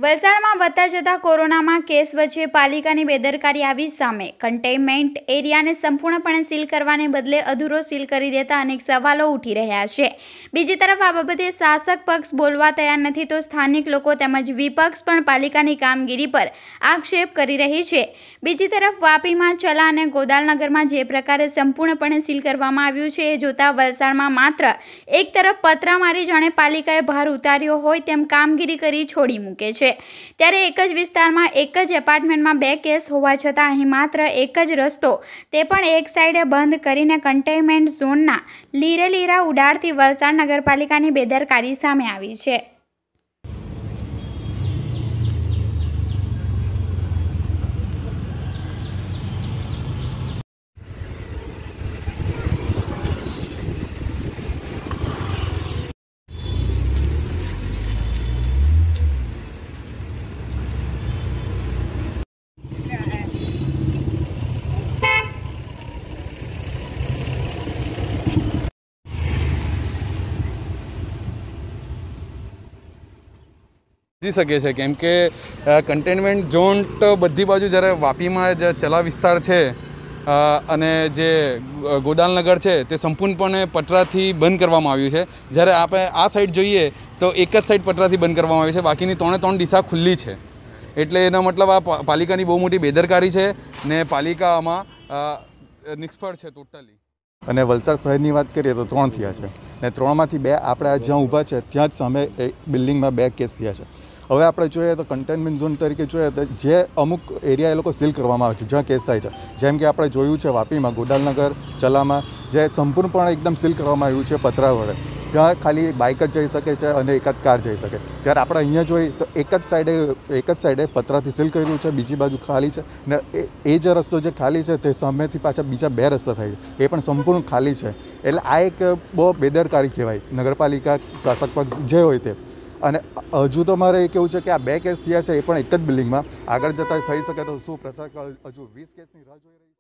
વલસાડમાં વધતા જતા કોરોનામાં કેસ વચ્ચે પાલિકાની બેદરકારી આવી સામે કન્ટેનમેન્ટ એરિયાને સંપૂર્ણપણે સીલ કરવાને બદલે અધૂરો સીલ કરી દેતા અનેક સવાલો ઉઠી રહ્યા છે। બીજી તરફ આ બાબતે શાસક પક્ષ બોલવા તૈયાર નથી તો સ્થાનિક લોકો તેમજ વિપક્ષ પણ પાલિકાની કામગીરી પર આક્ષેપ કરી રહી છે। બીજી તરફ વાપીમાં ચલા અને ગોદાલનગરમાં જે પ્રકારે સંપૂર્ણપણે સીલ કરવામાં આવ્યું છે એ જોતા વલસાડમાં માત્ર એક તરફ પતરા મારી જાણે પાલિકાએ ભાર ઉતાર્યો હોય તેમ કામગીરી કરી છોડી મૂકે છે। ત્યારે એક જ વિસ્તારમાં એક જ એપાર્ટમેન્ટમાં 2 કેસ હોવા છતાં અહીં માત્ર એક જ રસ્તો તે પણ એક સાઈડે બંધ કરીને કન્ટેનમેન્ટ ઝોનના લીરેલીરા ઉડાડતી વલસાડ નગરપાલિકાની બેદરકારી સામે આવી છે। સમજી શકે છે કેમ કે કન્ટેનમેન્ટ ઝોન તો બધી બાજુ જ્યારે વાપીમાં જે ચલા વિસ્તાર છે અને જે ગોદાલનગર છે તે સંપૂર્ણપણે પતરાથી બંધ કરવામાં આવ્યું છે। જ્યારે આપણે આ સાઈડ જોઈએ તો એક જ સાઈડ પતરાથી બંધ કરવામાં આવી છે, બાકીની 3 દિશા ખુલ્લી છે। એટલે એનો મતલબ આ પાલિકાની બહુ મોટી બેદરકારી છે ને પાલિકા આમાં નિષ્ફળ છે ટોટલી। અને વલસાડ શહેરની વાત કરીએ તો 3 થયા છે ને 3માંથી 2 આપણે જ્યાં ઊભા છે ત્યાં જ સામે બિલ્ડિંગમાં 2 કેસ થયા છે। હવે આપણે જોઈએ તો કન્ટેનમેન્ટ ઝોન તરીકે જોઈએ તો જે અમુક એરિયા એ લોકો સીલ કરવામાં આવે છે જ્યાં કેસ થાય છે, જેમ કે આપણે જોયું છે વાપીમાં ગોડાલનગર ચલામાં જે સંપૂર્ણપણે એકદમ સીલ કરવામાં આવ્યું છે પતરા વડે, ત્યાં ખાલી બાઇક જ જઈ શકે છે અને એકાદ કાર જઈ શકે। ત્યારે આપણે અહીંયા જોઈએ તો એક જ સાઈડે પતરાથી સીલ કર્યું છે, બીજી બાજુ ખાલી છે ને એ જે રસ્તો જે ખાલી છે તે સામેથી પાછા બીજા 2 રસ્તા થાય છે એ પણ સંપૂર્ણ ખાલી છે। એટલે આ એક બહુ બેદરકારી કહેવાય નગરપાલિકા શાસક પક્ષ જે હોય તે। અને હજુ તો મારે એ કહેવું છે કે આ 2 કેસ થયા છે એ પણ એક જ બિલ્ડિંગમાં, આગળ જતાં થઈ શકે તો શું પ્રશાસન હજુ 20 કેસની રાહ જોઈ રહી છે।